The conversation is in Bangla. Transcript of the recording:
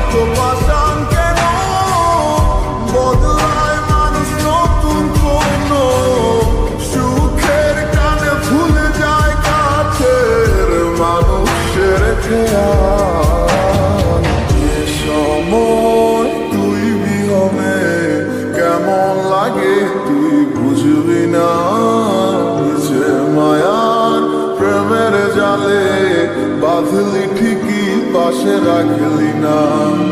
তো পাষাণ কেন বদলায় মানুষ নতুন কোনো সুখের কানে ভুলে যায় কাছের মানুষের খেয়াল। এ সময় তুই বিহনে কেমন লাগে তুই বুঝবি না, যে মায়ার প্রেমের জালে বাঁধলি ঠিকই পাশে রাখলি না।